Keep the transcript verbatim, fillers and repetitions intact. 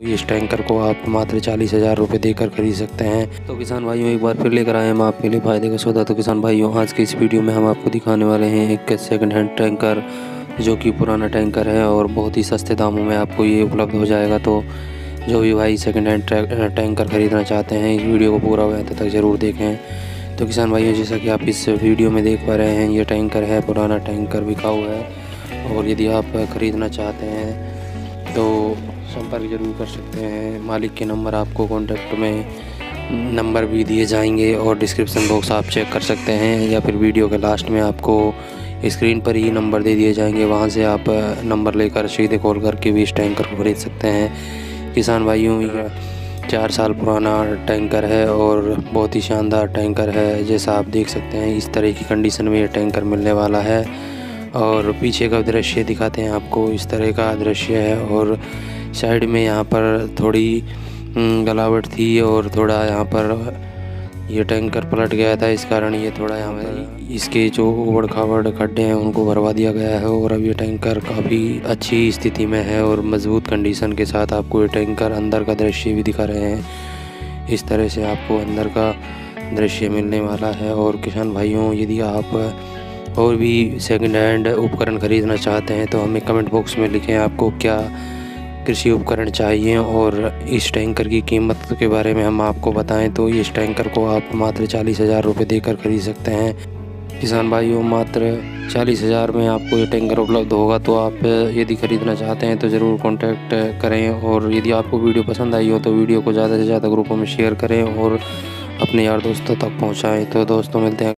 इस टैंकर को आप मात्र चालीस हज़ार रुपये देकर खरीद सकते हैं। तो किसान भाइयों, एक बार फिर लेकर आए हम आपके लिए फ़ायदे का सौदा। तो किसान भाइयों, आज की इस वीडियो में हम आपको दिखाने वाले हैं एक सेकंड हैंड टैंकर, जो कि पुराना टैंकर है और बहुत ही सस्ते दामों में आपको ये उपलब्ध हो जाएगा। तो जो भी भाई सेकंड हैंड टैंकर ख़रीदना चाहते हैं, इस वीडियो को पूरा अंत तक ज़रूर देखें। तो किसान भाइयों, जैसा कि आप इस वीडियो में देख पा रहे हैं, ये टैंकर है, पुराना टैंकर बिकाऊ है। और यदि आप ख़रीदना चाहते हैं तो संपर्क जरूर कर सकते हैं। मालिक के नंबर आपको कॉन्टैक्ट में नंबर भी दिए जाएंगे और डिस्क्रिप्शन बॉक्स आप चेक कर सकते हैं, या फिर वीडियो के लास्ट में आपको स्क्रीन पर ही नंबर दे दिए जाएंगे। वहां से आप नंबर लेकर सीधे कॉल करके भी इस टैंकर को खरीद सकते हैं। किसान भाइयों, यह चार साल पुराना टैंकर है और बहुत ही शानदार टैंकर है। जैसा आप देख सकते हैं, इस तरह की कंडीशन में ये टैंकर मिलने वाला है। और पीछे का दृश्य दिखाते हैं आपको, इस तरह का दृश्य है। और साइड में यहाँ पर थोड़ी गलावट थी और थोड़ा यहाँ पर ये टैंकर पलट गया था, इस कारण ये थोड़ा यहाँ पर इसके जो उबड़ खाबड़ खड्डे हैं उनको भरवा दिया गया है। और अब ये टैंकर काफ़ी अच्छी स्थिति में है और मजबूत कंडीशन के साथ आपको ये टैंकर अंदर का दृश्य भी दिखा रहे हैं। इस तरह से आपको अंदर का दृश्य मिलने वाला है। और किसान भाइयों, यदि आप और भी सेकंड हैंड उपकरण ख़रीदना चाहते हैं तो हमें कमेंट बॉक्स में लिखें आपको क्या कृषि उपकरण चाहिए और इस टैंकर की कीमत के बारे में हम आपको बताएं। तो इस टैंकर को आप मात्र चालीस हज़ार रुपये देकर खरीद सकते हैं। किसान भाइयों, मात्र चालीस हज़ार में आपको ये टैंकर उपलब्ध होगा। तो आप यदि ख़रीदना चाहते हैं तो ज़रूर कांटेक्ट करें। और यदि आपको वीडियो पसंद आई हो तो वीडियो को ज़्यादा से ज़्यादा ग्रुपों में शेयर करें और अपने यार दोस्तों तक पहुँचाएँ। तो दोस्तों, मिलते हैं।